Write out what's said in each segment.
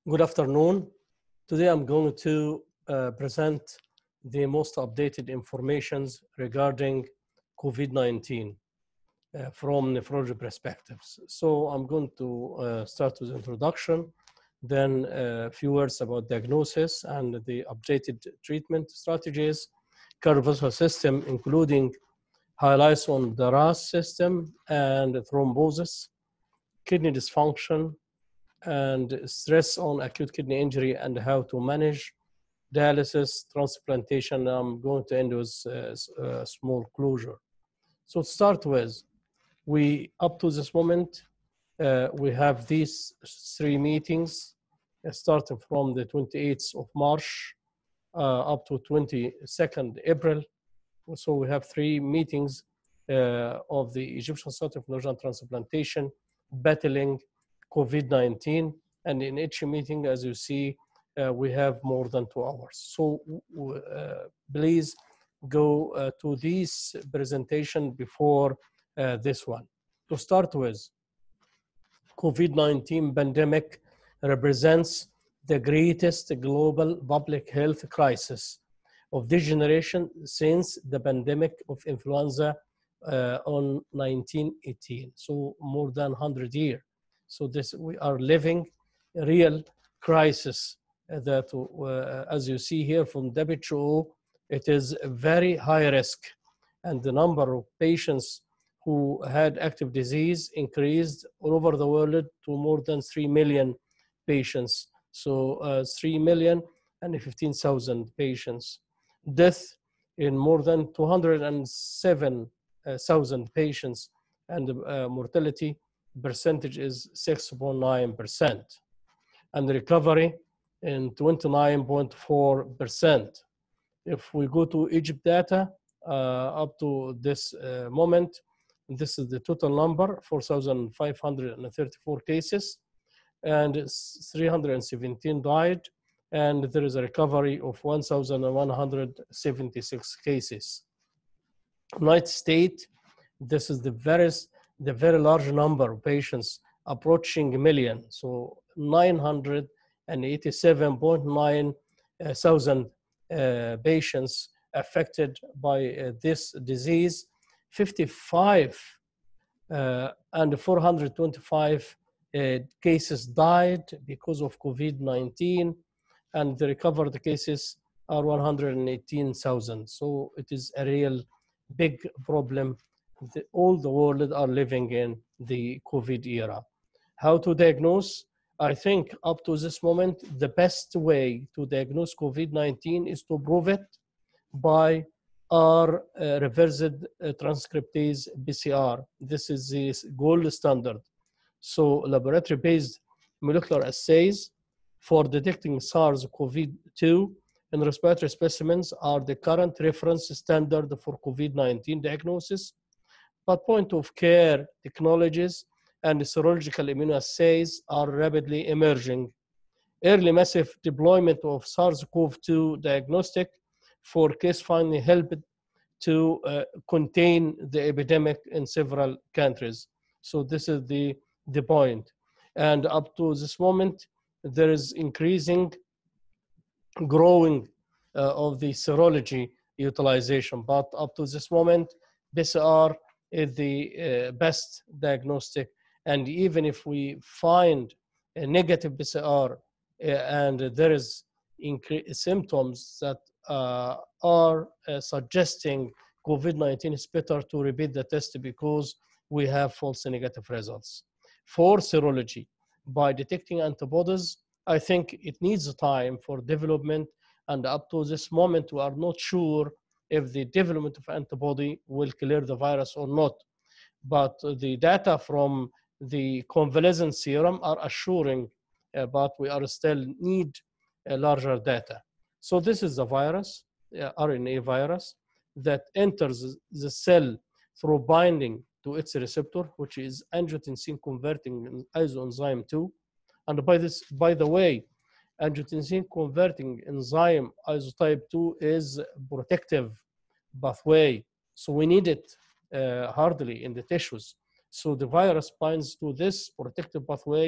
Good afternoon. Today I'm going to present the most updated informations regarding COVID-19 from nephrology perspectives. So I'm going to start with introduction, then a few words about diagnosis and the updated treatment strategies, cardiovascular system, including highlights on the RAS system and thrombosis, kidney dysfunction, and stress on acute kidney injury and how to manage dialysis, transplantation. I'm going to end with a small closure. So to start with, up to this moment, we have these three meetings starting from the 28th of March up to 22nd April. So we have three meetings of the Egyptian Society of Neurology and Transplantation battling COVID-19. And in each meeting, as you see, we have more than 2 hours. So please go to this presentation before this one. To start with, COVID-19 pandemic represents the greatest global public health crisis of this generation since the pandemic of influenza on 1918. So more than 100 years. So we are living a real crisis that, as you see here from WHO, it is a very high risk, and the number of patients who had active disease increased all over the world to more than 3 million patients. So 3,015,000 patients. Death in more than 207,000 patients, and the mortality percentage is 6.9%, and recovery in 29.4%. If we go to Egypt data, up to this moment, this is the total number, 4,534 cases, and 317 died, and there is a recovery of 1,176 cases. United States, this is the very large number of patients approaching a million, so 987.9 thousand patients affected by this disease, 55 and 425 cases died because of COVID-19, and the recovered cases are 118,000. So it is a real big problem. All the world are living in the COVID era. How to diagnose? I think up to this moment, the best way to diagnose COVID-19 is to prove it by our reversed transcriptase PCR. This is the gold standard. So laboratory-based molecular assays for detecting SARS-CoV-2 in respiratory specimens are the current reference standard for COVID-19 diagnosis, but point-of-care technologies and serological immunoassays are rapidly emerging. Early massive deployment of SARS-CoV-2 diagnostic for case finding helped to contain the epidemic in several countries. So this is the point. And up to this moment, there is increasing, growing of the serology utilization. But up to this moment, PCR is the best diagnostic. And even if we find a negative PCR and there is symptoms that are suggesting COVID-19, it's better to repeat the test because we have false negative results. For serology, by detecting antibodies, I think it needs time for development, and up to this moment, we are not sure if the development of antibody will clear the virus or not. But the data from the convalescent serum are assuring, but we are still need larger data. So this is the virus, RNA virus, that enters the cell through binding to its receptor, which is angiotensin converting isoenzyme 2. And by the way, angiotensin converting enzyme isotype 2 is protective pathway, so we need it hardly in the tissues. So the virus binds to this protective pathway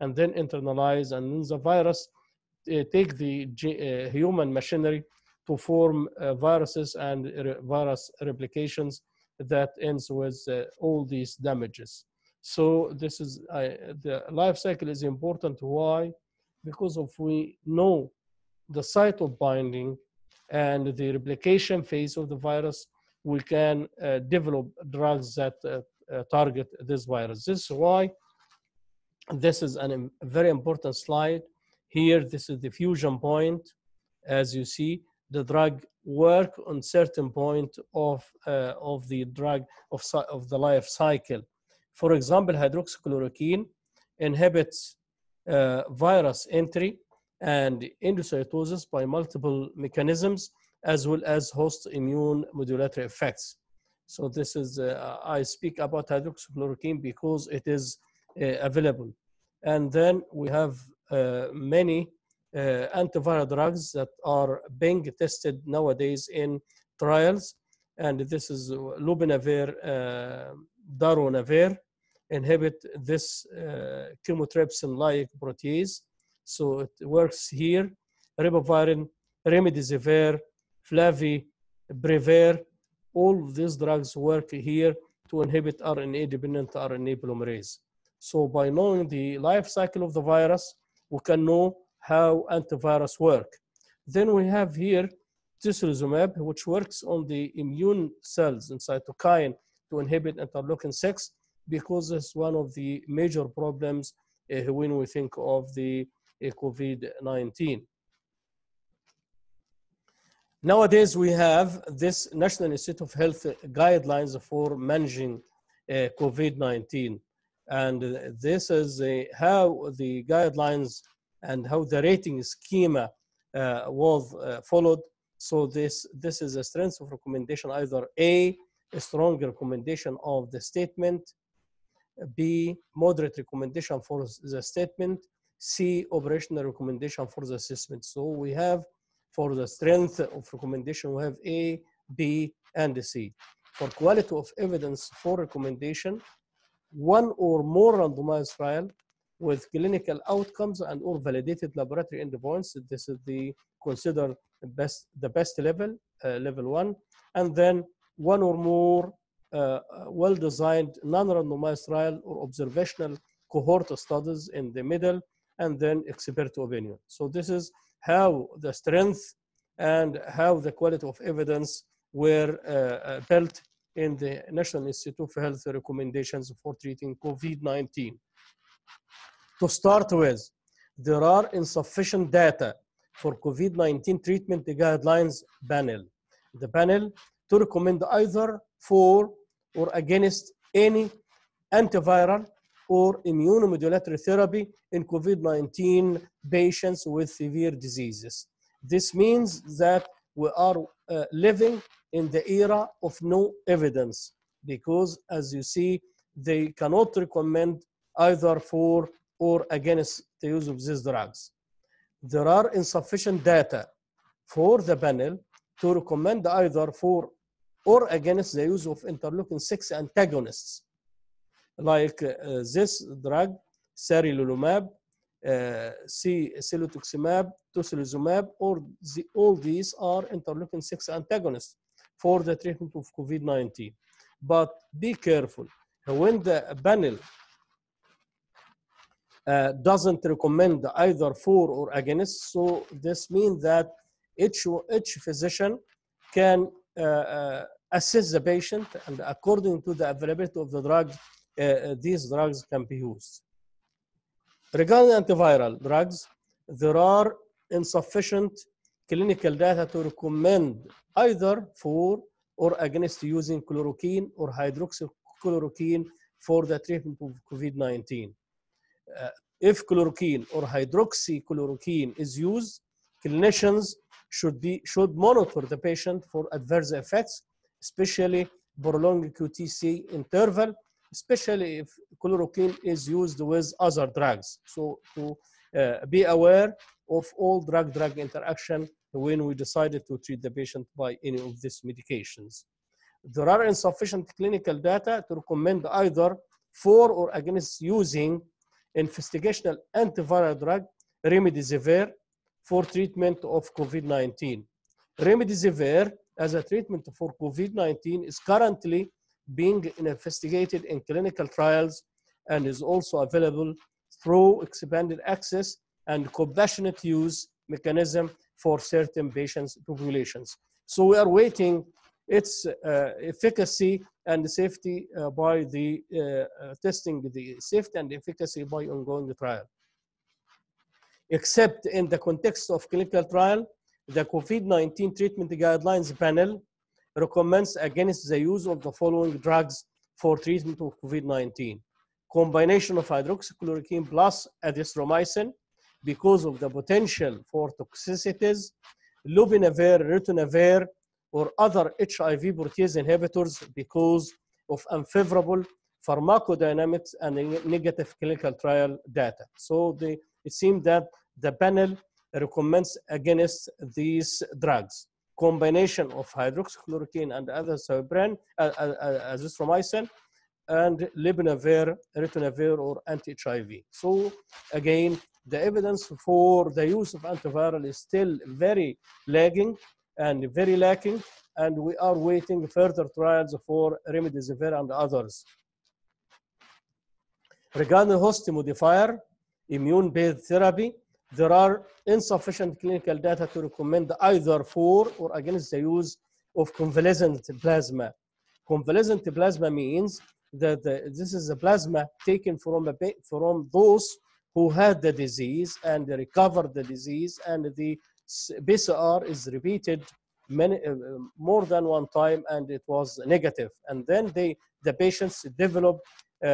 and then internalize, and then the virus take the human machinery to form viruses and virus replications that ends with all these damages. So this is the life cycle is important. Why? Because if we know the site of binding and the replication phase of the virus, we can develop drugs that target this virus. This is why this is a very important slide. Here, this is the fusion point. As you see, the drug work on certain point of the drug of the life cycle. For example, hydroxychloroquine inhibits virus entry and endocytosis by multiple mechanisms, as well as host immune modulatory effects. So this is, I speak about hydroxychloroquine because it is available. And then we have many antiviral drugs that are being tested nowadays in trials. And this is lopinavir, darunavir, inhibit this chymotrypsin-like protease. So it works here. Ribavirin, remdesivir, flaviprevir, all of these drugs work here to inhibit RNA-dependent RNA polymerase. So by knowing the life cycle of the virus, we can know how antivirus work. Then we have here tislelizumab, which works on the immune cells in cytokine to inhibit interleukin-6, because it's one of the major problems when we think of the COVID-19. Nowadays, we have this National Institute of Health guidelines for managing COVID-19. And this is how the guidelines and how the rating schema was followed. So this is a strength of recommendation, either A, a strong recommendation of the statement, B, moderate recommendation for the statement, C, operational recommendation for the assessment. So we have, for the strength of recommendation, we have A, B, and C. For quality of evidence for recommendation, one or more randomized trial with clinical outcomes and or validated laboratory endpoints. This is the considered the best level, level 1, and then one or more well-designed non-randomized trial or observational cohort studies in the middle, and then expert opinion. So this is how the strength and how the quality of evidence were built in the National Institute of Health recommendations for treating COVID-19. To start with, there are insufficient data for COVID-19 treatment guidelines panel. The panel to recommend either for or against any antiviral or immunomodulatory therapy in COVID-19 patients with severe diseases. This means that we are living in the era of no evidence, because as you see, they cannot recommend either for or against the use of these drugs. There are insufficient data for the panel to recommend either for or against the use of interleukin-6 antagonists, like this drug, sarilumab, celotuximab, tocilizumab, or all these are interleukin-6 antagonists for the treatment of COVID-19. But be careful, when the panel doesn't recommend either for or against, so this means that each physician can assess the patient, and according to the availability of the drug, these drugs can be used. Regarding antiviral drugs, there are insufficient clinical data to recommend either for or against using chloroquine or hydroxychloroquine for the treatment of COVID-19. If chloroquine or hydroxychloroquine is used, clinicians should monitor the patient for adverse effects, especially prolonged QTc interval, especially if chloroquine is used with other drugs. So to be aware of all drug-drug interaction when we decided to treat the patient by any of these medications. There are insufficient clinical data to recommend either for or against using investigational antiviral drug, remdesivir, for treatment of COVID-19. Remdesivir, as a treatment for COVID-19, is currently being investigated in clinical trials and is also available through expanded access and compassionate use mechanism for certain patients populations. So we are waiting its efficacy and safety by the testing the safety and efficacy by ongoing trial. Except in the context of clinical trial, the COVID-19 treatment guidelines panel recommends against the use of the following drugs for treatment of COVID-19. Combination of hydroxychloroquine plus azithromycin because of the potential for toxicities, lopinavir, ritonavir, or other HIV protease inhibitors because of unfavorable pharmacodynamics and negative clinical trial data. So it seems that the panel recommends against these drugs. Combination of hydroxychloroquine and azithromycin, and lopinavir, ritonavir, or anti-HIV. So again, the evidence for the use of antiviral is still very lagging and very lacking, and we are waiting further trials for remdesivir and others. Regarding host modifier, immune-based therapy, there are insufficient clinical data to recommend either for or against the use of convalescent plasma. Convalescent plasma means that this is a plasma taken from those who had the disease and recovered the disease, and the PCR is repeated more than one time, and it was negative. And then the patients develop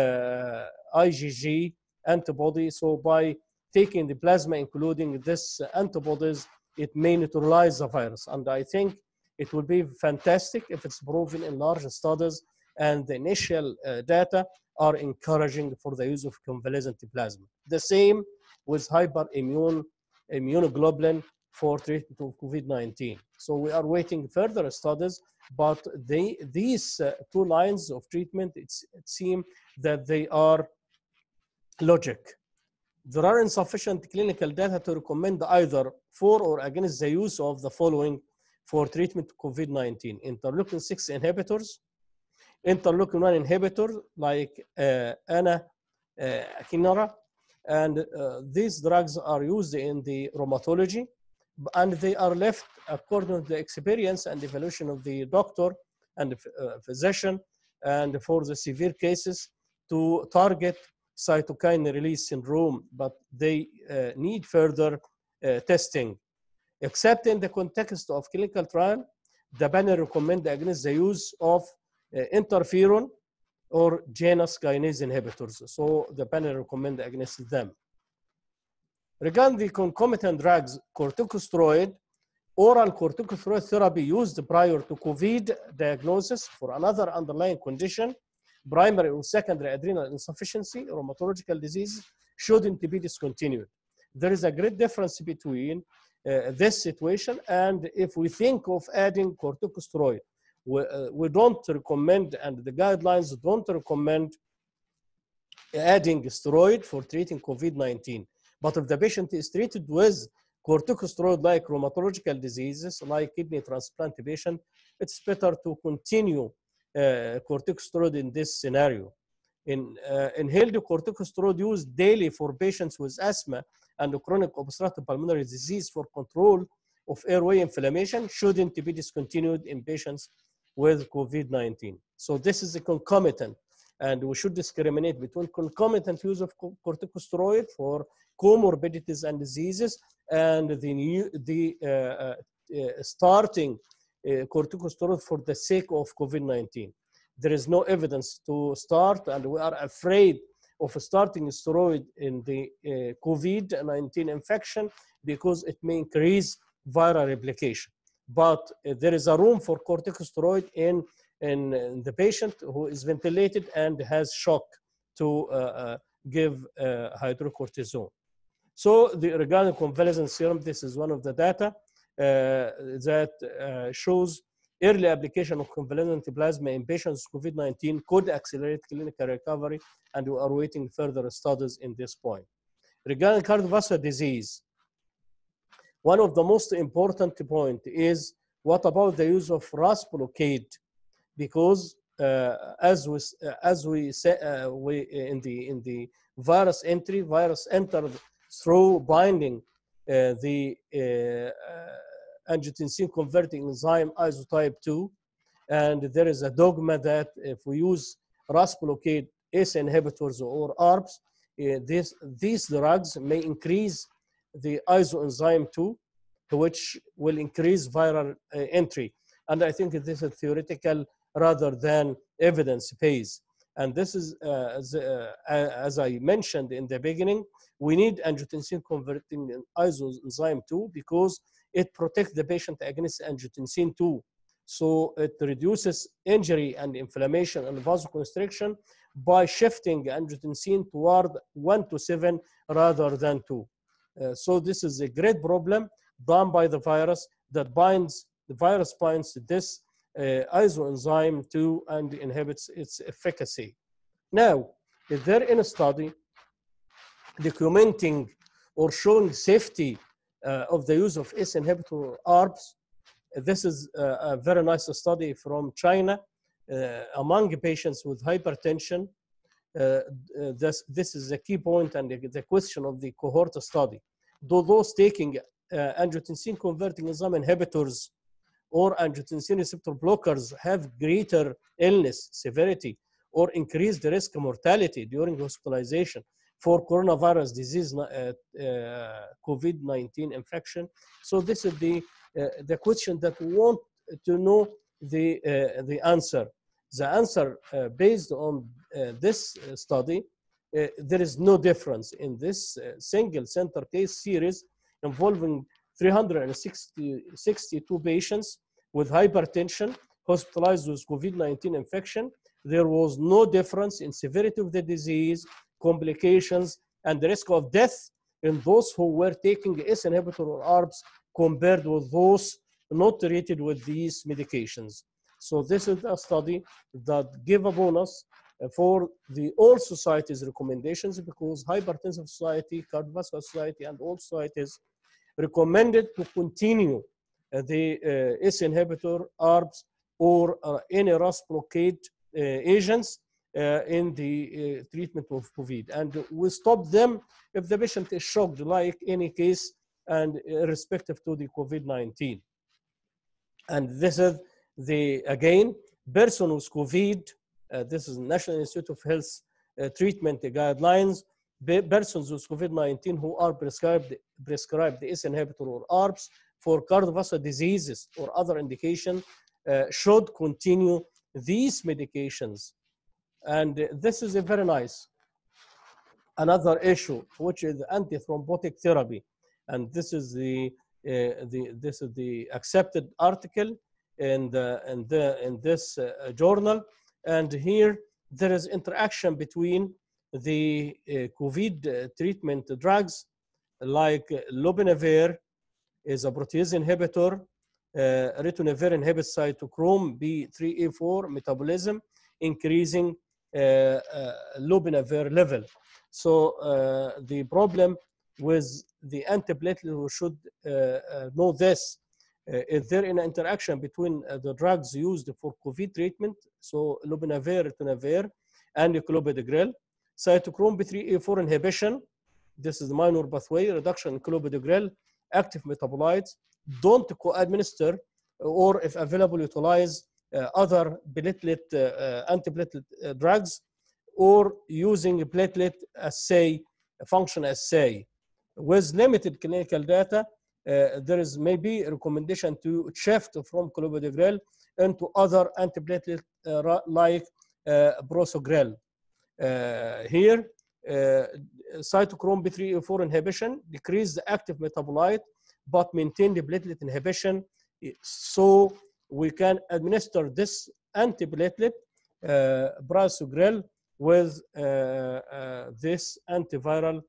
IgG antibody. So by taking the plasma, including this antibodies, it may neutralize the virus. And I think it will be fantastic if it's proven in large studies, and the initial data are encouraging for the use of convalescent plasma. The same with immunoglobulin for treatment of COVID-19. So we are waiting further studies, but these two lines of treatment, it seems that they are logic. There are insufficient clinical data to recommend either for or against the use of the following for treatment of COVID-19: interleukin-6 inhibitors, interleukin-1 inhibitor like anakinra, and these drugs are used in the rheumatology, and they are left according to the experience and evaluation of the doctor and physician, and for the severe cases to target cytokine release syndrome, but they need further testing. Except in the context of clinical trial, the panel recommend against the use of interferon or Janus kinase inhibitors. So the panel recommend against them. Regarding the concomitant drugs, corticosteroid, oral corticosteroid therapy used prior to COVID diagnosis for another underlying condition, primary or secondary adrenal insufficiency, rheumatological disease, shouldn't be discontinued. There is a great difference between this situation, and if we think of adding corticosteroid, we don't recommend, and the guidelines don't recommend adding steroid for treating COVID-19. But if the patient is treated with corticosteroid like rheumatological diseases, like kidney transplant patient, it's better to continue corticosteroid in this scenario. Inhaled corticosteroid used daily for patients with asthma and chronic obstructive pulmonary disease for control of airway inflammation shouldn't be discontinued in patients with COVID-19. So this is a concomitant, and we should discriminate between concomitant use of corticosteroid for comorbidities and diseases and starting corticosteroid for the sake of COVID-19. There is no evidence to start, and we are afraid of starting steroid in the COVID-19 infection because it may increase viral replication. But there is a room for corticosteroid in the patient who is ventilated and has shock to give hydrocortisone. So regarding convalescent serum, this is one of the data that shows Early application of convalescent plasma in patients with COVID-19 could accelerate clinical recovery, and we are waiting further studies in this point. Regarding cardiovascular disease, one of the most important point is what about the use of RAS blockade? Because as we say, in the virus entry, virus entered through binding the angiotensin converting enzyme isotype 2, and there is a dogma that if we use RAS blockade ACE inhibitors or ARBs, these drugs may increase the isoenzyme 2, which will increase viral entry. And I think this is theoretical rather than evidence-based. And this is, as I mentioned in the beginning, we need angiotensin converting isoenzyme 2 because it protects the patient against angiotensin 2. So it reduces injury and inflammation and vasoconstriction by shifting angiotensin toward 1 to 7 rather than 2. So this is a great problem done by the virus that binds, the virus binds this isoenzyme 2 and inhibits its efficacy. Now, is there any study documenting or showing safety of the use of ACE inhibitor or ARBs? This is a very nice study from China among patients with hypertension. This is a key point and the question of the cohort study. Do those taking angiotensin converting enzyme inhibitors or angiotensin receptor blockers have greater illness severity or increased risk of mortality during hospitalization for coronavirus disease, COVID-19 infection? So this is the question that we want to know the answer. The answer based on this study, there is no difference in this single center case series involving 362 patients with hypertension hospitalized with COVID-19 infection. There was no difference in severity of the disease, complications, and the risk of death in those who were taking ACE inhibitor or ARBs compared with those not treated with these medications. So this is a study that gave a bonus for the all societies recommendations, because Hypertensive Society, Cardiovascular Society, and all societies recommended to continue the ACE inhibitor, ARBs, or any RAS blockade agents in the treatment of COVID. And we stop them if the patient is shocked, like any case, and irrespective to the COVID-19. And this is the, again, person with COVID, this is National Institute of Health treatment guidelines. Persons with COVID-19 who are prescribed the ACE inhibitor or ARBs for cardiovascular diseases or other indication should continue these medications. And this is a very nice. Another issue, which is antithrombotic therapy, and this is the accepted article in this journal. And here there is interaction between the COVID treatment drugs, like lopinavir is a protease inhibitor, ritonavir inhibits cytochrome B3A4 metabolism, increasing lopinavir level. So the problem with the antiplatelet, we should know this. Is there an interaction between the drugs used for COVID treatment, so lopinavir, ritonavir, and clopidogrel? Cytochrome B3A4 inhibition, this is the minor pathway, reduction in clopidogrel, active metabolites. Don't co-administer, or if available, utilize other platelet, antiplatelet drugs, or using platelet assay, function assay. With limited clinical data, there is maybe a recommendation to shift from clopidogrel into other antiplatelet like prasugrel. Here, cytochrome B3A4 inhibition decrease the active metabolite but maintain the platelet inhibition. So we can administer this antiplatelet prasugrel with this antiviral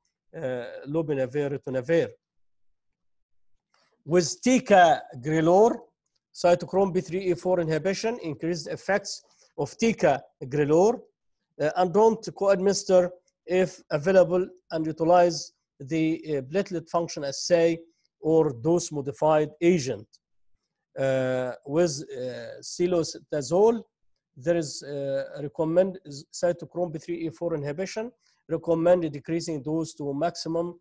lopinavir, ritonavir. With ticagrelor, cytochrome B3A4 inhibition, increased effects of ticagrelor, and don't co-administer if available, and utilize the platelet function assay or dose modified agent. With cilostazol, there is recommend cytochrome B3A4 inhibition, recommended decreasing dose to maximum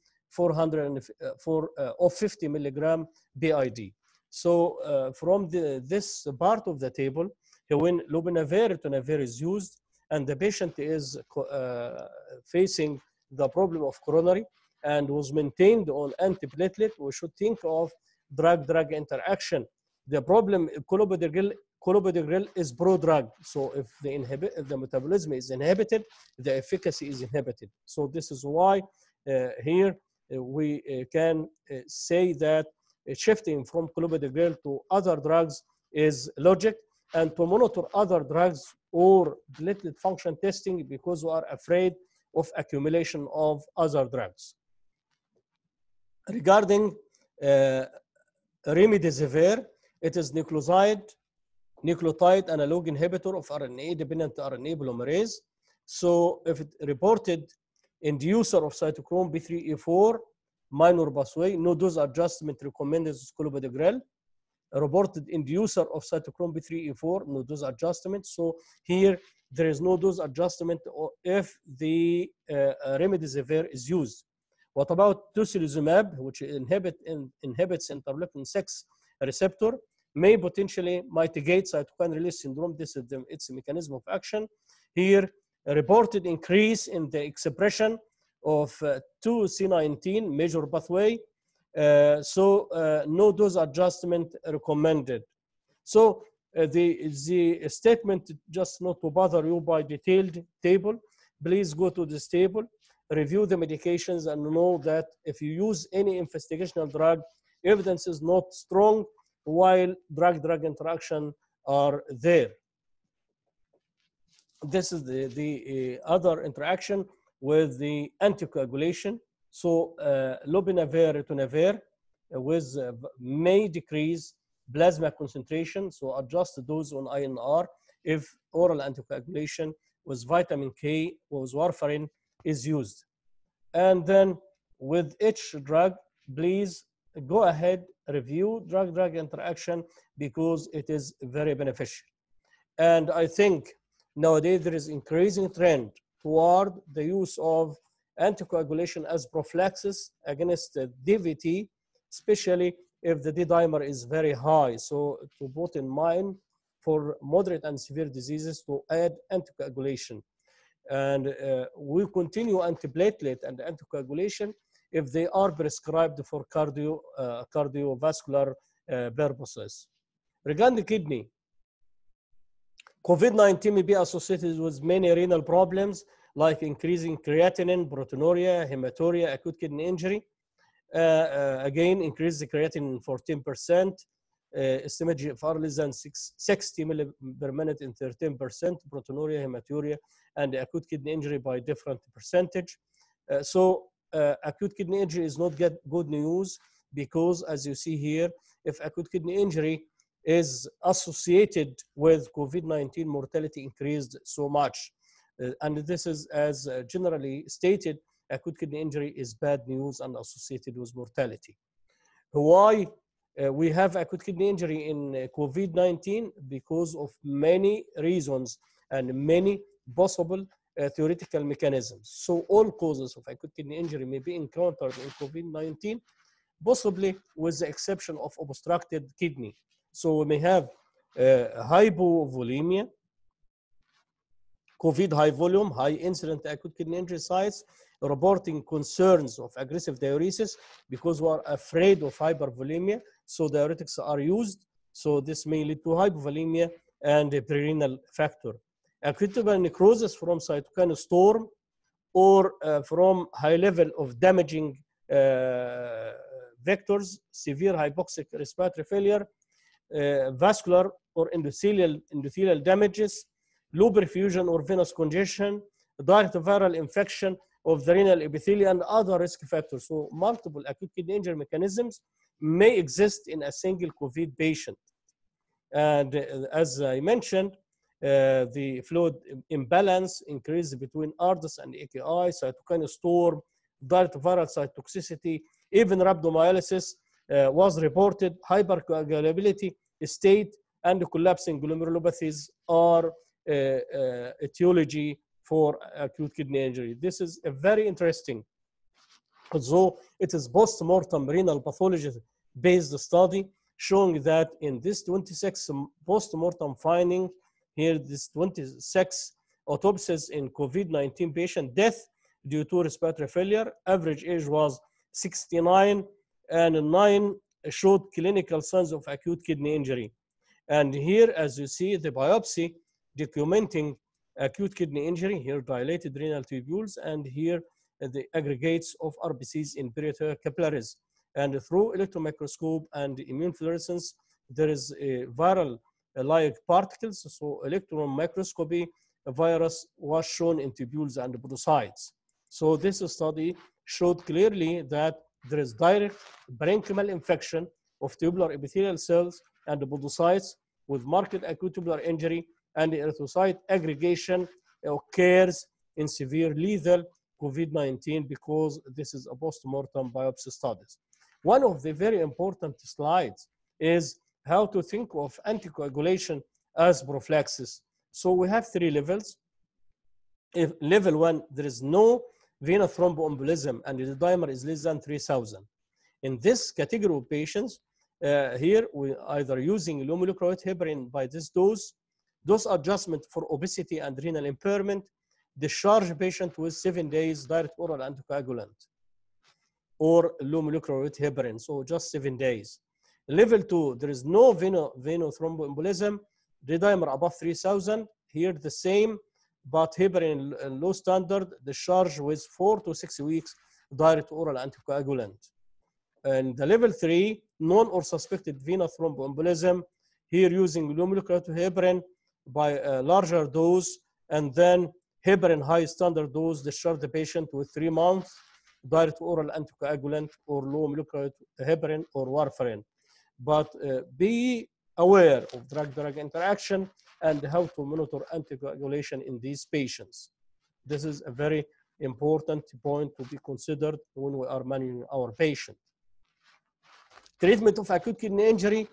50 milligram BID. So from this part of the table, when lopinavir ritonavir is used and the patient is facing the problem of coronary and was maintained on antiplatelet, we should think of drug-drug interaction. The problem, clopidogrel is pro-drug. So if the metabolism is inhibited, the efficacy is inhibited. So this is why here we can say that shifting from clopidogrel to other drugs is logic, and to monitor other drugs or platelet function testing because we are afraid of accumulation of other drugs. Regarding remdesivir, it is nucleotide analog inhibitor of RNA-dependent RNA polymerase. So if it reported inducer of cytochrome B3A4 minor pathway, no dose adjustment recommended is clopidogrel. Reported inducer of cytochrome B3A4, no dose adjustment. So here there is no dose adjustment if the remdesivir is used. What about tocilizumab, which inhibits interleukin 6 receptor, may potentially mitigate cytokine release syndrome. This is its mechanism of action. Here, a reported increase in the expression of 2C19 major pathway. No dose adjustment recommended. So the statement, just not to bother you by detailed table, please go to this table, review the medications, and know that if you use any investigational drug, evidence is not strong while drug-drug interaction are there. This is the other interaction with the anticoagulation. So lopinavir ritonavir may decrease plasma concentration, so adjust the dose on INR if oral anticoagulation with vitamin K or with warfarin is used. And then with each drug, please go ahead, review drug-drug interaction because it is very beneficial. And I think nowadays there is increasing trend toward the use of anticoagulation as prophylaxis against DVT, especially if the D-dimer is very high. So to put in mind for moderate and severe diseases to add anticoagulation. And we continue antiplatelet and anticoagulation if they are prescribed for cardiovascular purposes. Regarding the kidney, COVID-19 may be associated with many renal problems like increasing creatinine, proteinuria, hematuria, acute kidney injury. Again, increase the creatinine 14%, estimated GFR less than 60 ml per minute in 13%, proteinuria, hematuria, and acute kidney injury by different percentage. Acute kidney injury is not good news because, as you see here, if acute kidney injury is associated with COVID-19, mortality increased so much. And this is, as generally stated, acute kidney injury is bad news and associated with mortality. Why we have acute kidney injury in COVID-19? Because of many reasons and many possible theoretical mechanisms. So all causes of acute kidney injury may be encountered in COVID-19, possibly with the exception of obstructed kidney. So we may have hypovolemia, COVID high volume, high incident acute kidney injury sites, reporting concerns of aggressive diuresis because we are afraid of hypervolemia. So diuretics are used. So this may lead to hypovolemia and a prerenal factor. Acute tubular necrosis from cytokine storm or from high level of damaging vectors, severe hypoxic respiratory failure, vascular or endothelial damages, low perfusion or venous congestion, direct viral infection of the renal epithelium, and other risk factors. So multiple acute kidney injury mechanisms may exist in a single COVID patient. And as I mentioned, the fluid imbalance increased between ARDS and AKI, cytokine storm, direct viral cytotoxicity, even rhabdomyolysis was reported. Hypercoagulability state and collapsing glomerulopathies are etiology for acute kidney injury. This is a very interesting, although it is post-mortem renal pathology based study showing that in this 26 post-mortem finding, here this 26 autopsies in COVID-19 patient death due to respiratory failure, average age was 69, and 9 showed clinical signs of acute kidney injury. And here, as you see, the biopsy documenting acute kidney injury, here dilated renal tubules, and here the aggregates of RBCs in peritoneal capillaries. And through electron microscope and immune fluorescence, there is a viral-like particles. So electron microscopy, a virus was shown in tubules and podocytes. So this study showed clearly that there is direct parenchymal infection of tubular epithelial cells and podocytes with marked acute tubular injury, and erythrocyte aggregation occurs in severe lethal COVID-19 because this is a post-mortem biopsy studies. One of the very important slides is how to think of anticoagulation as prophylaxis. So we have 3 levels. If level 1, there is no venous thromboembolism and the dimer is less than 3,000. In this category of patients, here we either using low molecular weight heparin by this dose adjustment for obesity and renal impairment, discharge patient with 7 days direct oral anticoagulant or low molecular weight heparin, so just 7 days. Level 2, there is no venous thromboembolism, D-dimer above 3,000, here the same, but heparin low standard, discharge with 4 to 6 weeks direct oral anticoagulant. And the level 3, known or suspected venous thromboembolism, here using low molecular weight heparin by a larger dose, and then heparin high standard dose, discharge the patient with 3 months direct oral anticoagulant or low molecular weight heparin or warfarin. But be aware of drug-drug interaction and how to monitor anticoagulation in these patients. This is a very important point to be considered when we are managing our patient. Treatment of acute kidney injury,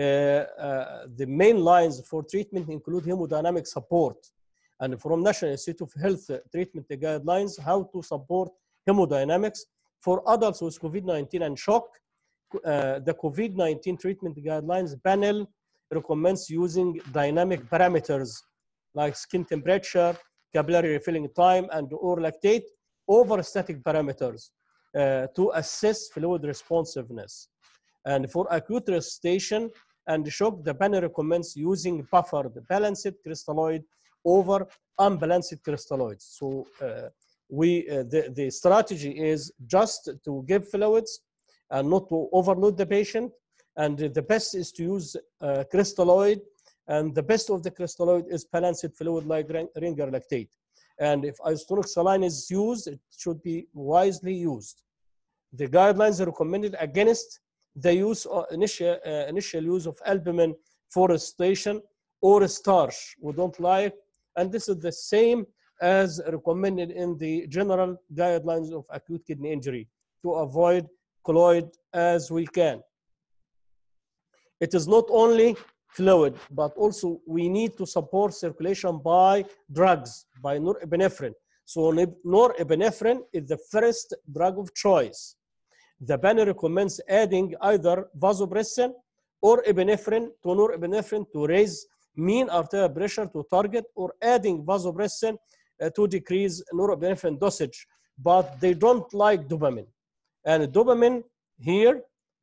the main lines for treatment include hemodynamic support. And from National Institute of Health treatment guidelines, how to support hemodynamics. For adults with COVID-19 and shock, the COVID-19 treatment guidelines panel recommends using dynamic parameters like skin temperature, capillary refilling time, and oral lactate over static parameters to assess fluid responsiveness. And for acute resuscitation and shock, the panel recommends using buffered balanced crystalloid over unbalanced crystalloids. So the strategy is just to give fluids and not to overload the patient. And the best is to use crystalloid, and the best of the crystalloid is balanced fluid like Ringer lactate. And if isotonic saline is used, it should be wisely used. The guidelines are recommended against the use of initial use of albumin for resuscitation or starch. We don't like, and this is the same as recommended in the general guidelines of acute kidney injury to avoid colloid as we can. It is not only fluid, but also we need to support circulation by drugs, by norepinephrine. So norepinephrine is the first drug of choice. The panel recommends adding either vasopressin or epinephrine to norepinephrine to raise mean arterial pressure to target, or adding vasopressin to decrease norepinephrine dosage, but they don't like dopamine. And dopamine here,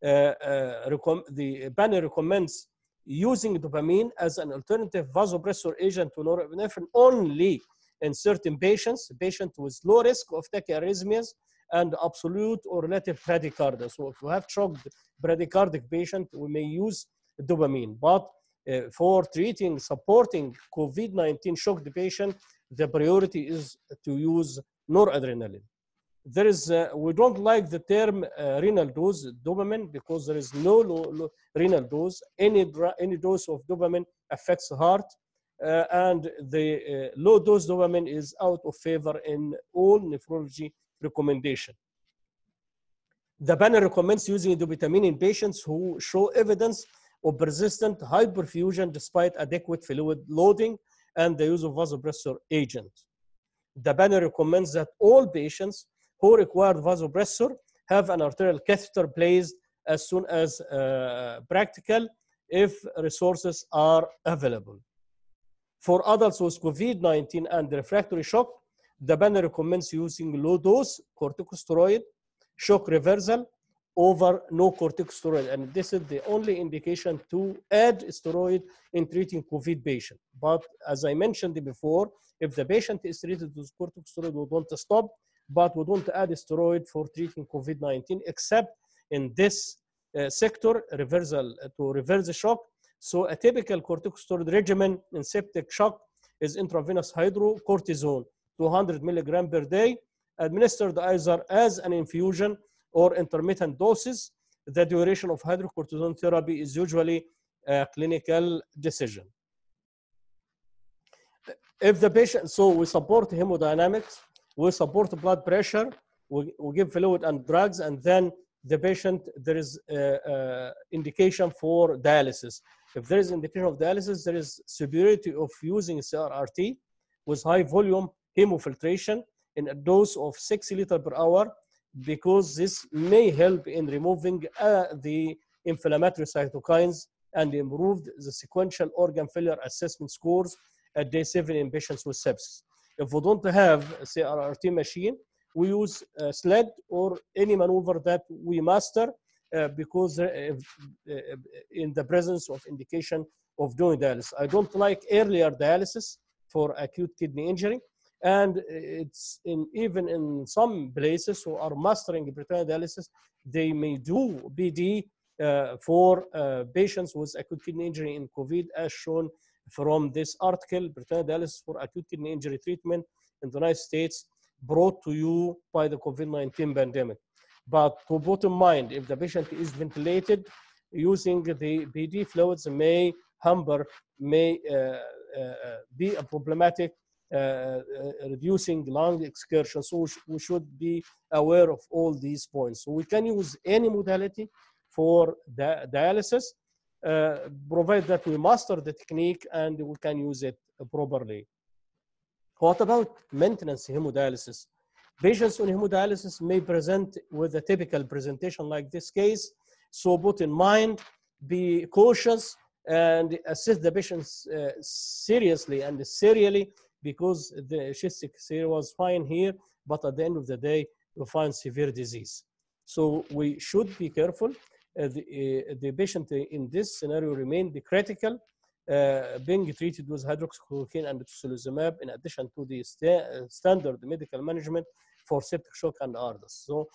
the panel recommends using dopamine as an alternative vasopressor agent to norepinephrine only in certain patients, patients with low risk of tachyarrhythmias and absolute or relative bradycardia. So if we have shocked bradycardic patient, we may use dopamine. But for treating, supporting COVID-19 shocked patient, the priority is to use noradrenaline. There is, we don't like the term renal dose dopamine because there is no low renal dose. Any dose of dopamine affects the heart, and the low dose dopamine is out of favor in all nephrology recommendation. The panel recommends using dobutamine in patients who show evidence of persistent hyperfusion despite adequate fluid loading and the use of vasopressor agent. The panel recommends that all patients who require vasopressor have an arterial catheter placed as soon as practical if resources are available. For adults with COVID-19 and refractory shock, the panel recommends using low-dose corticosteroid shock reversal over no corticosteroid. And this is the only indication to add steroid in treating COVID patient. But as I mentioned before, if the patient is treated with corticosteroid, we don't stop, but we don't add steroid for treating COVID-19, except in this sector, reversal to reverse the shock. So a typical corticosteroid regimen in septic shock is intravenous hydrocortisone, 200 milligram per day, administered either as an infusion or intermittent doses. The duration of hydrocortisone therapy is usually a clinical decision. If the patient, so we support hemodynamics, we support blood pressure, we give fluid and drugs, and then the patient, there is indication for dialysis. If there is indication of dialysis, there is superiority of using CRRT with high volume hemofiltration in a dose of 6 liters per hour, because this may help in removing the inflammatory cytokines and improve the sequential organ failure assessment scores at day 7 in patients with sepsis. If we don't have a CRRT machine, we use a sled or any maneuver that we master because in the presence of indication of doing dialysis. I don't like earlier dialysis for acute kidney injury. And it's even in some places who are mastering peritoneal dialysis, they may do BD for patients with acute kidney injury in COVID, as shown from this article, peritoneal dialysis for acute kidney injury treatment in the United States, brought to you by the COVID-19 pandemic. But to put in mind, if the patient is ventilated, using the BD fluids may be a problematic, reducing lung excursion. So we should be aware of all these points. So we can use any modality for the dialysis, provided that we master the technique and we can use it properly. What about maintenance hemodialysis? Patients on hemodialysis may present with a typical presentation like this case. So put in mind, be cautious and assess the patients seriously and serially, because the chest X-ray was fine here, but at the end of the day, we find severe disease. So we should be careful. The patient in this scenario remain critical, being treated with hydroxychloroquine and tocilizumab in addition to the standard medical management for septic shock and ARDS. So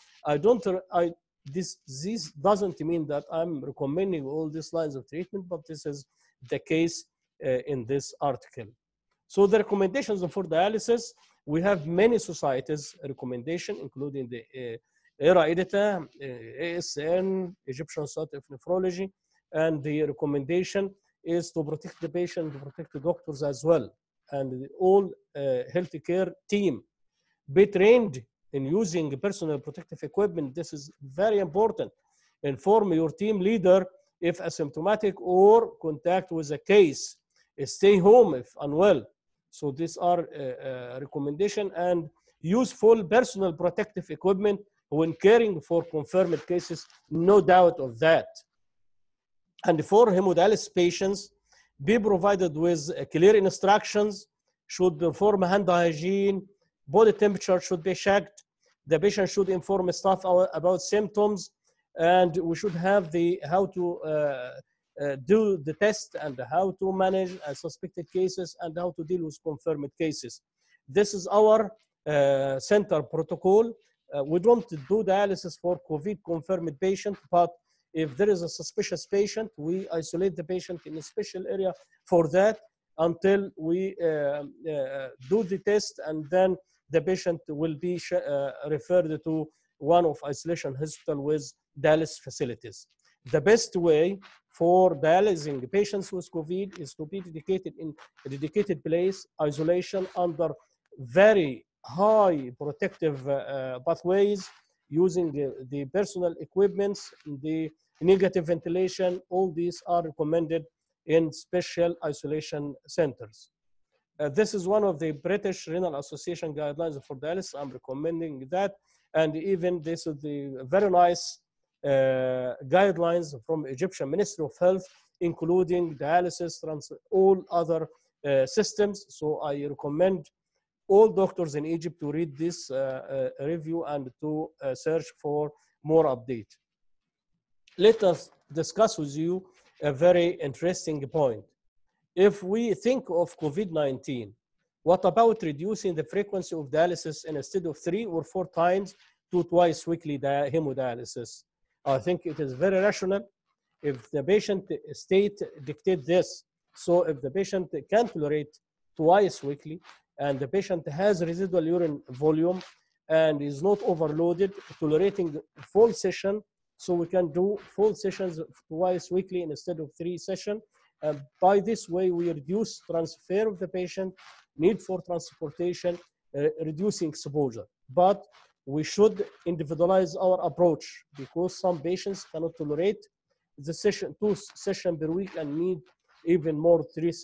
this doesn't mean that I'm recommending all these lines of treatment, but this is the case in this article. So the recommendations for dialysis, we have many societies recommendation, including the ERA-EDITA, ASN, Egyptian Society of Nephrology, and the recommendation is to protect the patient, to protect the doctors as well, and all healthcare team be trained in using personal protective equipment. This is very important. Inform your team leader if asymptomatic or contact with a case. Stay home if unwell. So these are recommendation, and use full personal protective equipment when caring for confirmed cases, no doubt of that. And for hemodialysis patients, be provided with clear instructions, should perform hand hygiene, body temperature should be checked, the patient should inform staff about symptoms, and we should have how to do the test and how to manage suspected cases and how to deal with confirmed cases. This is our center protocol. We don't do dialysis for COVID confirmed patient, but if there is a suspicious patient, we isolate the patient in a special area for that until we do the test, and then the patient will be referred to one of isolation hospital with dialysis facilities. The best way for dialyzing patients with COVID is to be dedicated in a dedicated place, isolation under very high protective pathways, using the personal equipments, the negative ventilation. All these are recommended in special isolation centers. This is one of the British Renal Association guidelines for dialysis. I'm recommending that. And even this is the very nice guidelines from Egyptian Ministry of Health, including dialysis, all other systems. So I recommend all doctors in Egypt to read this review and to search for more update. Let us discuss with you a very interesting point. If we think of COVID-19, what about reducing the frequency of dialysis and instead of 3 or 4 times to twice weekly hemodialysis? I think it is very rational if the patient state dictate this. So if the patient can tolerate twice weekly and the patient has residual urine volume and is not overloaded, tolerating full session, so we can do full sessions twice weekly instead of 3 sessions. By this way, we reduce transfer of the patient, need for transportation, reducing exposure. But we should individualize our approach because some patients cannot tolerate the session, 2 sessions per week and need even more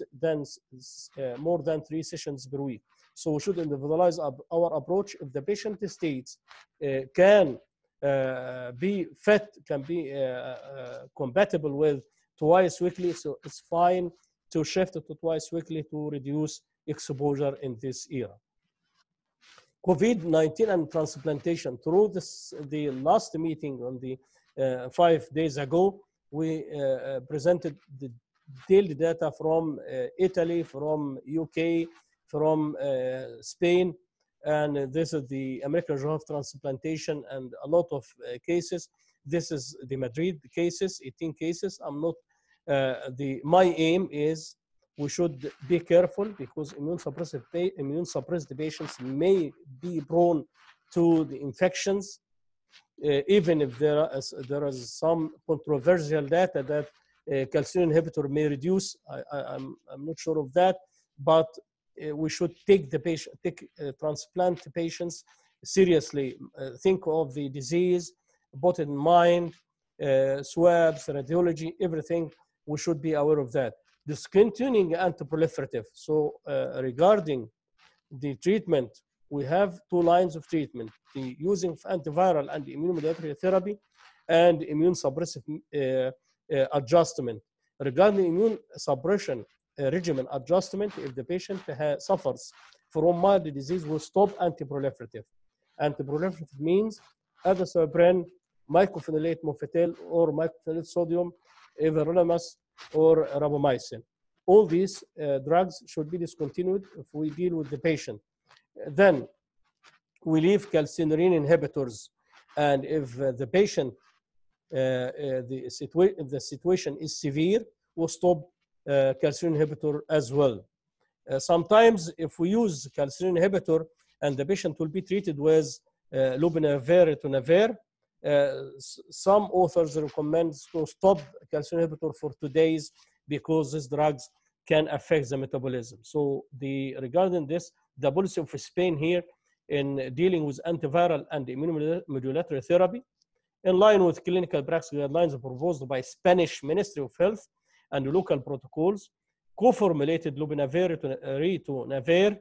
than 3 sessions per week. So we should individualize our approach. If the patient states can be fit, can be compatible with twice weekly, so it's fine to shift to twice weekly to reduce exposure in this era. COVID-19 and transplantation. Through the last meeting on the 5 days ago, we presented the daily data from Italy, from UK, from Spain, and this is the American Journal of Transplantation and a lot of cases. This is the Madrid cases, 18 cases. I'm not, my aim is we should be careful because immune suppressed patients may be prone to the infections, even if there is some controversial data that calcineurin inhibitor may reduce. I'm not sure of that, but we should take transplant patients seriously. Think of the disease, put in mind, swabs, radiology, everything. We should be aware of that. Discontinuing antiproliferative. So regarding the treatment, we have 2 lines of treatment: the using antiviral and immunomodulatory therapy, and immune suppressive adjustment. Regarding immune suppression regimen adjustment, if the patient suffers from mild disease, we stop antiproliferative. Antiproliferative means azathioprine, mycophenolate mofetil, or mycophenolate sodium, everolimus, or rapamycin. All these drugs should be discontinued if we deal with the patient. Then we leave calcineurin inhibitors, and if the patient, if the situation is severe, we'll stop calcineurin inhibitor as well. Sometimes if we use calcineurin inhibitor and the patient will be treated with lopinavir, ritonavir, some authors recommend to stop calcineurin inhibitor for 2 days because these drugs can affect the metabolism. So regarding this, the policy of Spain here in dealing with antiviral and immunomodulatory therapy, in line with clinical practice guidelines proposed by Spanish Ministry of Health and local protocols, co-formulated lopinavir, ritonavir,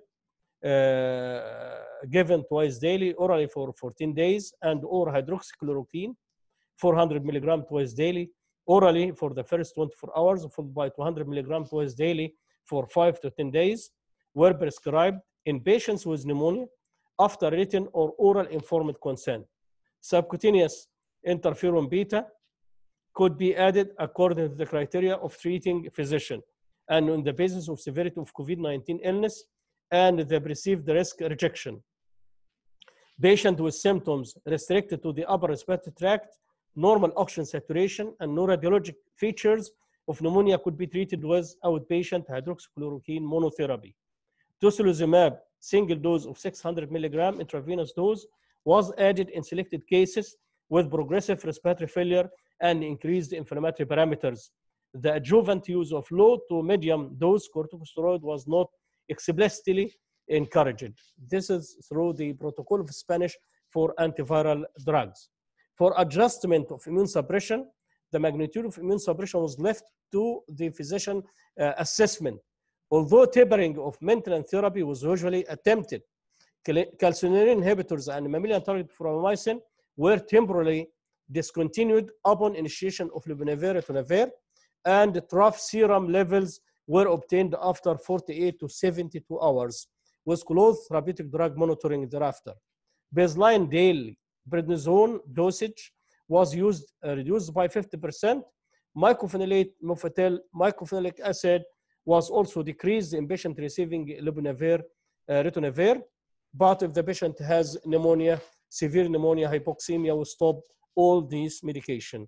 given twice daily orally for 14 days, and or hydroxychloroquine 400 milligram twice daily orally for the first 24 hours, followed by 200 milligram twice daily for 5 to 10 days, were prescribed in patients with pneumonia after written or oral informed consent. Subcutaneous interferon beta could be added according to the criteria of treating physician and on the basis of severity of COVID-19 illness and the perceived risk rejection. Patient with symptoms restricted to the upper respiratory tract, normal oxygen saturation, and no radiologic features of pneumonia could be treated with outpatient hydroxychloroquine monotherapy. Tocilizumab single dose of 600 milligram intravenous dose was added in selected cases with progressive respiratory failure and increased inflammatory parameters. The adjuvant use of low to medium dose corticosteroid was not explicitly encouraged. This is through the protocol of Spanish for antiviral drugs. For adjustment of immune suppression, the magnitude of immune suppression was left to the physician assessment. Although tapering of maintenance therapy was usually attempted, calcineurin inhibitors and mammalian target fluramycin were temporarily discontinued upon initiation of leponavir/ritonavir, and trough serum levels were obtained after 48 to 72 hours with close therapeutic drug monitoring thereafter. Baseline daily prednisone dosage was reduced by 50%. Mycophenolate mofetil mycophenolic acid was also decreased in patient receiving leponavir, ritonavir. But if the patient has pneumonia, severe pneumonia, hypoxemia, we stop all these medication.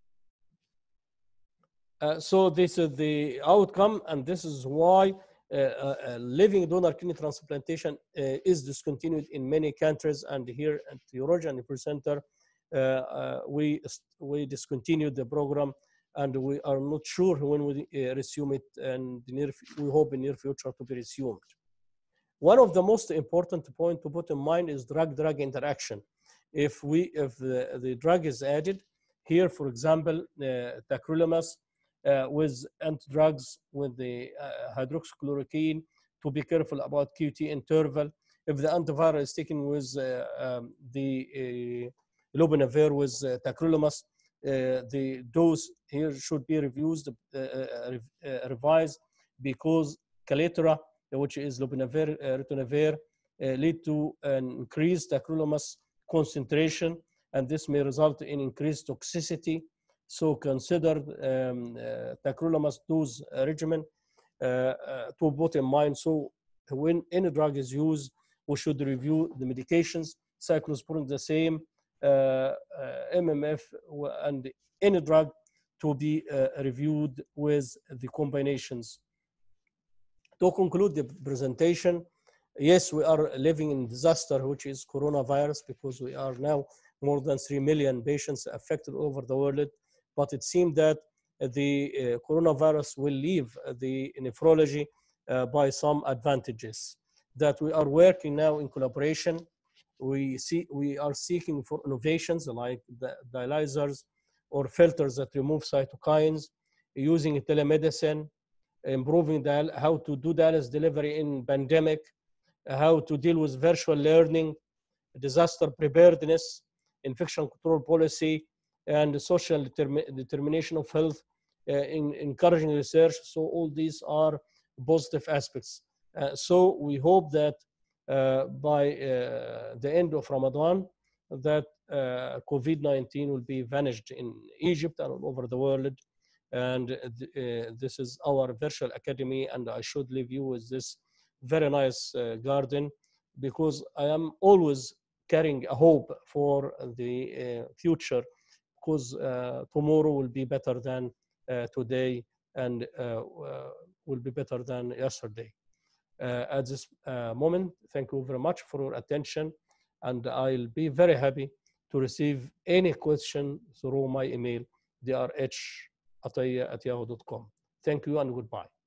So this is the outcome, and this is why living donor kidney transplantation is discontinued in many countries. And here at Urology and Repair Center, we discontinued the program, and we are not sure when we resume it, and we hope in near future to be resumed. One of the most important points to put in mind is drug-drug interaction. If the drug is added, here, for example, tacrolimus with antidrugs with the hydroxychloroquine, to be careful about QT interval. If the antiviral is taken with the leponavir with tacrolimus, the dose here should be revised, because Caletra, which is leponavir, ritonavir, lead to an increased tacrolimus concentration, and this may result in increased toxicity. So consider tacrolimus dose regimen to put in mind. So when any drug is used, we should review the medications. Cyclosporin the same, MMF, and any drug to be reviewed with the combinations. To conclude the presentation, yes, we are living in disaster, which is coronavirus, because we are now more than 3 million patients affected over the world. But it seems that the coronavirus will leave the nephrology by some advantages. That we are working now in collaboration. We are seeking for innovations like the dialyzers or filters that remove cytokines, using telemedicine, improving how to do dialysis delivery in pandemic, how to deal with virtual learning, disaster preparedness, infection control policy, and social determination of health, encouraging research. So all these are positive aspects. So we hope that by the end of Ramadan, that COVID-19 will be vanished in Egypt and all over the world. And this is our virtual academy, and I should leave you with this very nice garden, because I am always carrying a hope for the future, because tomorrow will be better than today, and will be better than yesterday. At this moment, thank you very much for your attention, and I'll be very happy to receive any question through my email, drh@yahoo.com. Thank you and goodbye.